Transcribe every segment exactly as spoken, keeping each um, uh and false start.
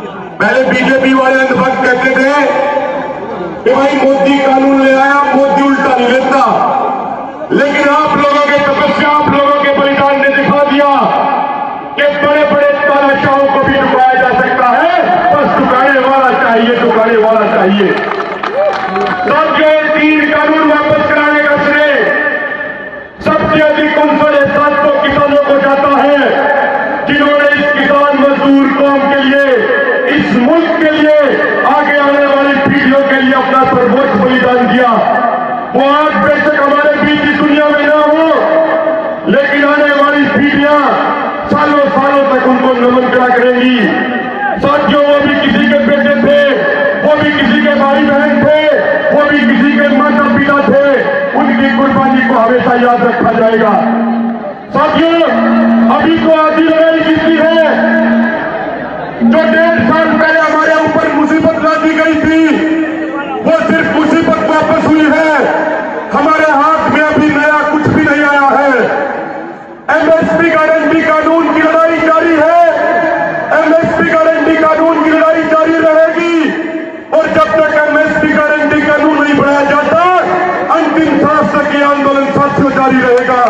पहले बीजेपी वाले अंधभक्त कहते थे कि भाई मोदी कानून ले आया, मोदी उल्टा नहीं लेता, लेकिन आप लोगों के तपस्या, आप लोगों के बलिदान ने दिखा दिया कि बड़े बड़े तानाशाहों को भी रुकाया जा सकता है, बस रुकाने वाला चाहिए, रुकाने वाला चाहिए। साथियों, तीन कानून वापस कराने का श्रेय सबसे अधिक उन साढ़े सात सौ किसानों को जाता है जिन्होंने इस किसान मजदूर कौम के लिए, इस मुल्क के लिए, आगे आने वाली पीढ़ियों के लिए अपना सर्वोच्च बलिदान दिया। वो आज बेशक हमारे बीच इस दुनिया में ना हो, लेकिन आने वाली पीढ़ियां सालों सालों तक उनको नमन करा करेंगी। साथियों, वो भी किसी के बेटे थे, वो भी किसी के भाई बहन थे, वो भी किसी के माता पिता थे, उनकी कुर्बानी को हमेशा याद रखा जाएगा। साथियों, अभी तो आधी लड़ाई जीती है, जो डेढ़ साल पहले हमारे ऊपर मुसीबत लादी गई थी, वो सिर्फ मुसीबत वापस हुई है। हमारे हाथ में अभी नया कुछ भी नहीं आया है। एमएसपी गारंटी कानून की लड़ाई जारी है, एमएसपी गारंटी कानून की लड़ाई जारी रहेगी, और जब तक एमएसपी गारंटी कानून नहीं बनाया जाता, अंतिम सांस तक ये आंदोलन साथियों जारी रहेगा।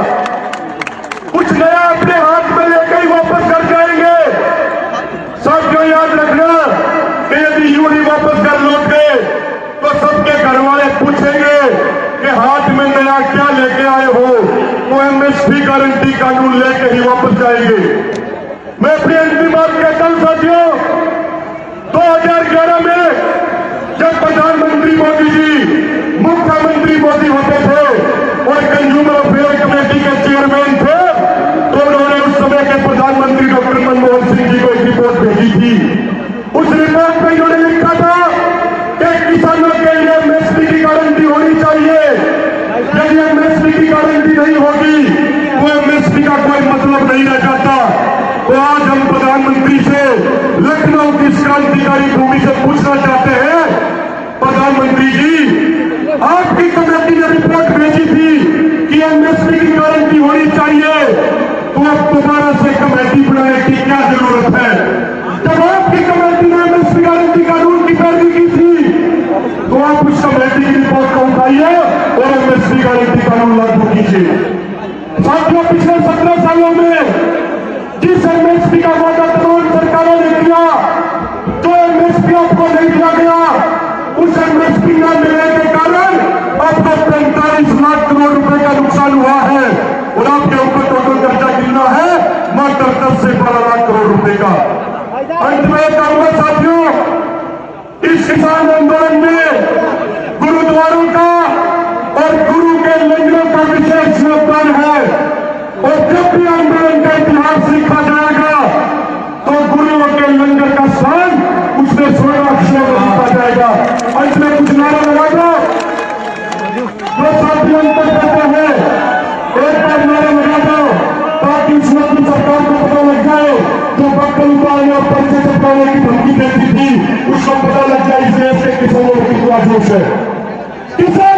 कुछ नया अपने हाथ में लेकर ही वापस कर जाएंगे। साथियों, याद रखना कि यदि यूं ही वापस कर लोगे तो सबके घर वाले पूछेंगे कि हाथ में नया क्या लेके आए हो, वो एमएसपी गारंटी कानून लेके ही वापस जाएंगे। मैं अपनी अंतिम बात कहता हूं साथियों, दो हजार ग्यारह में जब प्रधानमंत्री मोदी जी मुख्यमंत्री मोदी होते थे और कंज्यूमर अफेयर कमेटी के चेयरमैन थे, तो उन्होंने उस समय के प्रधानमंत्री डॉक्टर मनमोहन सिंह जी को एक रिपोर्ट भेजी थी। उस रिपोर्ट में इन्होंने लिखा था कि किसानों के लिए एमएसपी की गारंटी होनी चाहिए। यदि एमएसपी की गारंटी नहीं होगी तो एमएसपी का कोई मतलब नहीं रह जाता। तो आज हम प्रधानमंत्री से, लखनऊ की इस क्रांतिकारी भूमि से पूछना चाहते हैं, प्रधानमंत्री जी, आपकी कमेटी ने रिपोर्ट भेजी थी कि एमएसपी की गारंटी होनी चाहिए, तो अब दोबारा से कमेटी बनाने की क्या जरूरत है? जब आपकी कमेटी ने एमएसपी गारंटी कानून की पैरवी की थी, तो आप उस कमेटी की रिपोर्ट को उठाइए और एमएसपी गारंटी कानून लागू कीजिए। साथियों, पिछले सत्रह सालों में जिस एमएसपी का वादा तमाम सरकारों ने किया, जो एमएसपी आपको नहीं दिया गया, उस एमएसपी न मिलने के कारण आपको पैंतालीस लाख करोड़ रुपए का नुकसान हुआ है, और आपके ऊपर टोटल कर्जा कितना है? मात्र दस से बारह लाख करोड़ रुपए का। अंत में कहूंगा साथियों, इस किसान आंदोलन में गुरुद्वारों का और गुरु के लंगरों का विशेष योगदान है, और जब भी आंदोलन का इतिहास लिखा जाएगा तो गुरुओं के लंगर का स्थान उसमें स्वर्ण अक्षरों में लिखा जाएगा। अंत में कुछ नारा लगा दो जो साथी अंतर करते हैं, एक बार नारा लगा दो ताकि इस मोदी सरकार को पता लग जाए, जो बक्कल उतारने और पर्चे चिपकाने की धमकी देती थी, उसको पता लग जाए इस देश के किसानों की आजूस है।